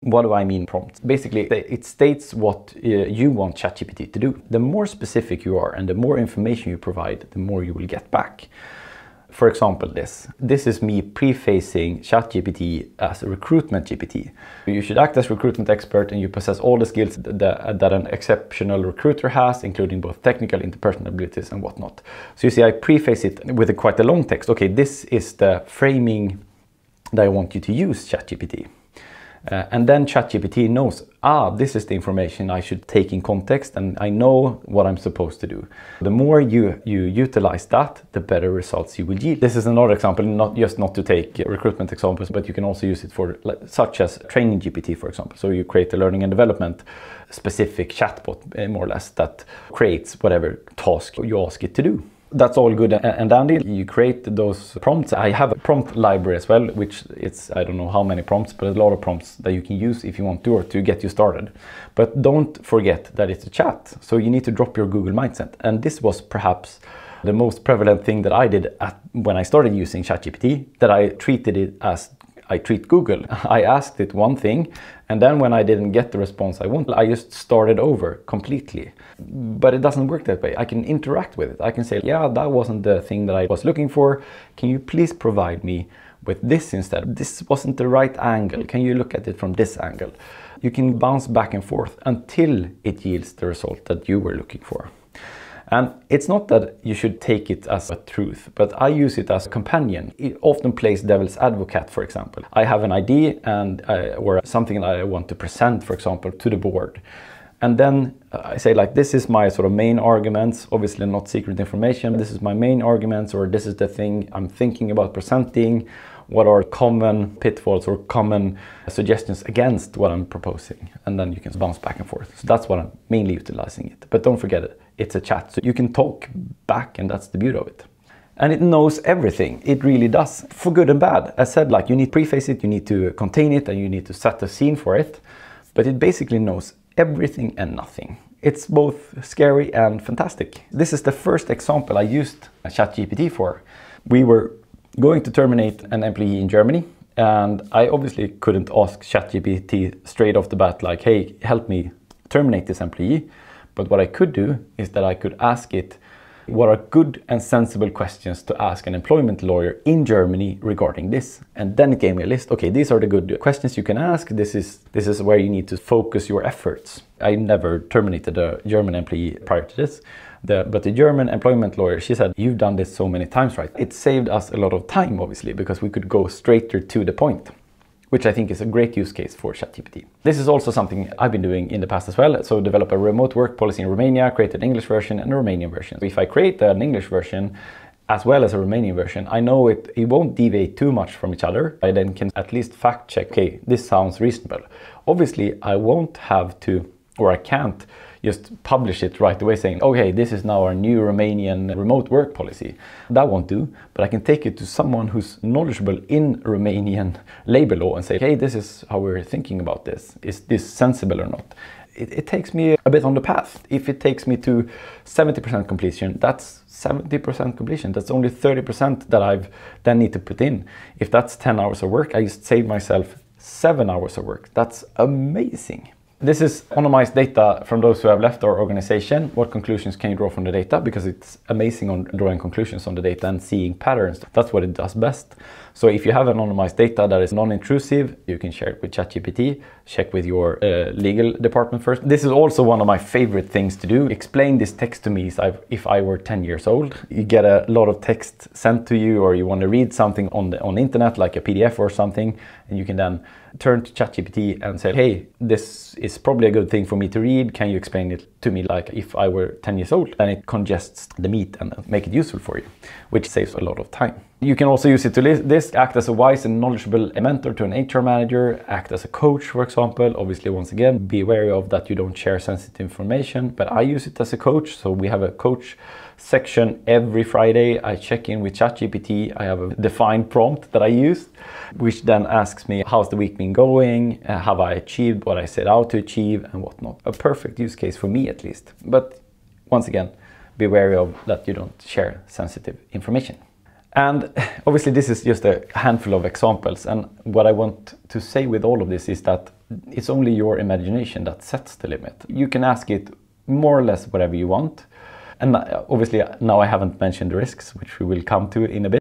What do I mean prompts? Basically, it states what you want ChatGPT to do. The more specific you are and the more information you provide, the more you will get back. For example, this is me prefacing ChatGPT as a recruitment GPT. You should act as a recruitment expert and you possess all the skills that an exceptional recruiter has, including both technical, interpersonal abilities and whatnot. So you see, I preface it with quite a long text. Okay, this is the framing that I want you to use, ChatGPT. And then ChatGPT knows, this is the information I should take in context, and I know what I'm supposed to do. The more you utilize that, the better results you will yield. This is another example, not to take recruitment examples, but you can also use it for, such as training GPT, for example. So you create a learning and development specific chatbot, more or less, that creates whatever task you ask it to do. That's all good and dandy. You create those prompts. I have a prompt library as well, which it's, I don't know how many prompts, but a lot of prompts that you can use if you want to, or to get you started. But don't forget that it's a chat. So you need to drop your Google mindset. And this was perhaps the most prevalent thing that I did when I started using ChatGPT, that I treated it as I treat Google. I asked it one thing, and then when I didn't get the response I wanted, I just started over completely. But it doesn't work that way. I can interact with it. I can say, yeah, that wasn't the thing that I was looking for. Can you please provide me with this instead? This wasn't the right angle. Can you look at it from this angle? You can bounce back and forth until it yields the result that you were looking for. And it's not that you should take it as a truth, but I use it as a companion. It often plays devil's advocate, for example. I have an idea or something that I want to present, for example, to the board. And then I say, like, this is my sort of main arguments, obviously not secret information. This is my main arguments, or this is the thing I'm thinking about presenting. What are common pitfalls or common suggestions against what I'm proposing? And then you can bounce back and forth. So that's what I'm mainly utilizing it. But don't forget it, it's a chat. So you can talk back, and that's the beauty of it. And it knows everything. It really does, for good and bad. As said, like, you need to preface it, you need to contain it, and you need to set the scene for it. But it basically knows everything and nothing. It's both scary and fantastic. This is the first example I used ChatGPT for. We were going to terminate an employee in Germany, and I obviously couldn't ask ChatGPT straight off the bat, like, hey, help me terminate this employee. But what I could do is that I could ask it, what are good and sensible questions to ask an employment lawyer in Germany regarding this? And then it gave me a list. Okay, these are the good questions you can ask. This is where you need to focus your efforts. I never terminated a German employee prior to this. But the German employment lawyer, she said, you've done this so many times, right? It saved us a lot of time, obviously, because we could go straighter to the point, which I think is a great use case for ChatGPT. This is also something I've been doing in the past as well. So develop a remote work policy in Romania, create an English version and a Romanian version. If I create an English version as well as a Romanian version, I know it won't deviate too much from each other. I then can at least fact check, okay, this sounds reasonable. Obviously, I won't have to, or I can't just publish it right away saying, okay, this is now our new Romanian remote work policy. That won't do, but I can take it to someone who's knowledgeable in Romanian labor law and say, hey, this is how we're thinking about this. Is this sensible or not? It takes me a bit on the path. If it takes me to 70% completion, that's 70% completion. That's only 30% that I've then need to put in. If that's 10 hours of work, I just saved myself 7 hours of work. That's amazing. This is anonymized data from those who have left our organization. What conclusions can you draw from the data? Because it's amazing on drawing conclusions on the data and seeing patterns. That's what it does best. So if you have anonymized data that is non-intrusive, you can share it with ChatGPT. Check with your legal department first. This is also one of my favorite things to do. Explain this text to me if I were 10 years old. You get a lot of text sent to you, or you want to read something on the internet, like a PDF or something, and you can then turn to ChatGPT and say, hey, this is probably a good thing for me to read. Can you explain it to me like if I were 10 years old? And it congests the meat and make it useful for you, which saves a lot of time. You can also use it to act as a wise and knowledgeable mentor to an HR manager, act as a coach, for example. Obviously, once again, be wary of that you don't share sensitive information, but I use it as a coach. So we have a coach section every Friday. I check in with ChatGPT. I have a defined prompt that I use, which then asks me, how's the week been going? Have I achieved what I set out to achieve and whatnot? A perfect use case for me, at least. But once again, be wary of that you don't share sensitive information. And obviously this is just a handful of examples, and what I want to say with all of this is that it's only your imagination that sets the limit. You can ask it more or less whatever you want. And obviously now I haven't mentioned the risks, which we will come to in a bit.